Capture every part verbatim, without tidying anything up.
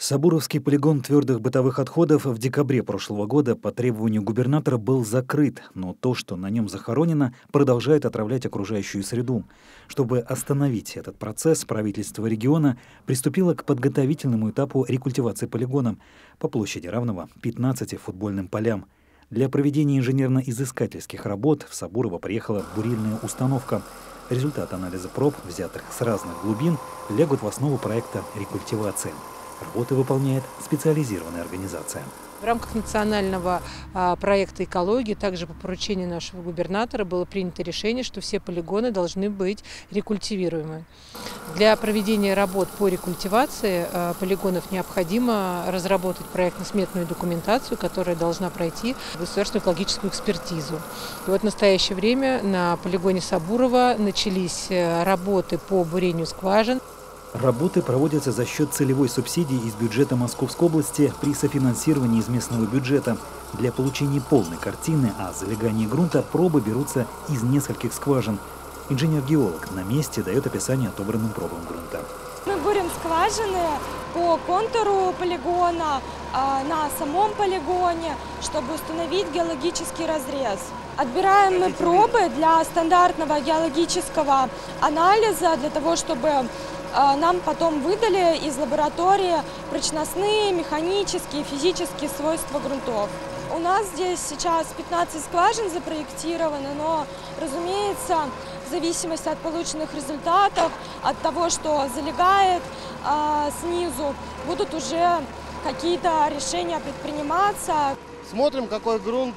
Сабуровский полигон твердых бытовых отходов в декабре прошлого года по требованию губернатора был закрыт, но то, что на нем захоронено, продолжает отравлять окружающую среду. Чтобы остановить этот процесс, правительство региона приступило к подготовительному этапу рекультивации полигона по площади, равного пятнадцати футбольным полям. Для проведения инженерно-изыскательских работ в Сабурово приехала бурильная установка. Результат анализа проб, взятых с разных глубин, лягут в основу проекта рекультивации. Работы выполняет специализированная организация. В рамках национального а, проекта экологии, также по поручению нашего губернатора, было принято решение, что все полигоны должны быть рекультивируемы. Для проведения работ по рекультивации а, полигонов необходимо разработать проектно-сметную документацию, которая должна пройти государственную экологическую экспертизу. И вот в настоящее время на полигоне Сабурово начались работы по бурению скважин. Работы проводятся за счет целевой субсидии из бюджета Московской области при софинансировании из местного бюджета. Для получения полной картины о залегании грунта пробы берутся из нескольких скважин. Инженер-геолог на месте дает описание отобранным пробам грунта. Мы бурим скважины по контуру полигона, на самом полигоне, чтобы установить геологический разрез. Отбираем мы пробы для стандартного геологического анализа, для того, чтобы нам потом выдали из лаборатории прочностные, механические, физические свойства грунтов. У нас здесь сейчас пятнадцать скважин запроектировано, но, разумеется, в зависимости от полученных результатов, от того, что залегает а, снизу, будут уже какие-то решения предприниматься. Смотрим, какой грунт,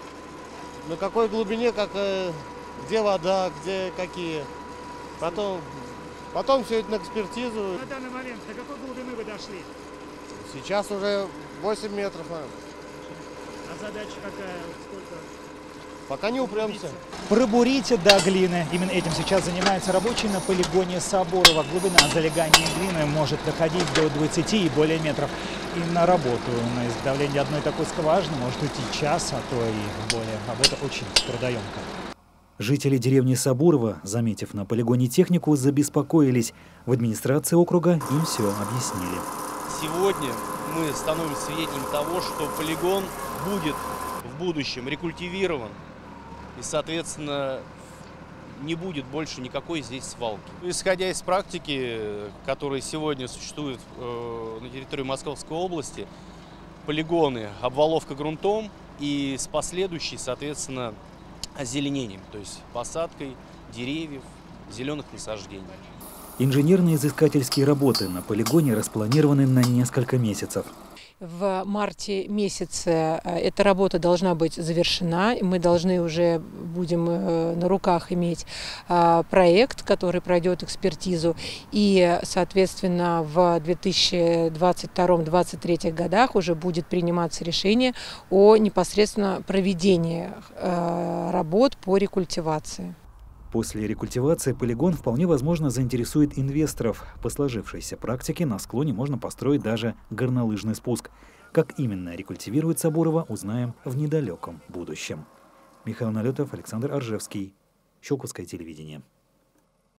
на какой глубине, как, где вода, где какие. Потом, потом все это на экспертизу. На данный момент до какой глубины вы дошли? Сейчас уже восемь метров. А задача какая? Сколько? Пока не упремся. Пробурить до глины. Именно этим сейчас занимаются рабочие на полигоне Сабурово. Глубина залегания глины может доходить до двадцати и более метров. И на работу, на изготовление одной такой скважины может уйти час, а то и более. Работа очень трудоемкая. Жители деревни Сабурово, заметив на полигоне технику, забеспокоились. В администрации округа им все объяснили. Сегодня мы становимся свидетелем того, что полигон будет в будущем рекультивирован. И, соответственно, не будет больше никакой здесь свалки. Исходя из практики, которая сегодня существует на территории Московской области, полигоны обваловка грунтом и с последующей, соответственно, озеленением, то есть посадкой деревьев, зеленых насаждений. Инженерно-изыскательские работы на полигоне распланированы на несколько месяцев. В марте месяце эта работа должна быть завершена. Мы должны уже будем на руках иметь проект, который пройдет экспертизу. И, соответственно, в две тысячи двадцать втором — две тысячи двадцать третьем годах уже будет приниматься решение о непосредственно проведении работ по рекультивации. После рекультивации полигон вполне возможно заинтересует инвесторов. По сложившейся практике на склоне можно построить даже горнолыжный спуск. Как именно рекультивирует Сабурово, узнаем в недалеком будущем. Михаил Налетов, Александр Оржевский. Щелковское телевидение.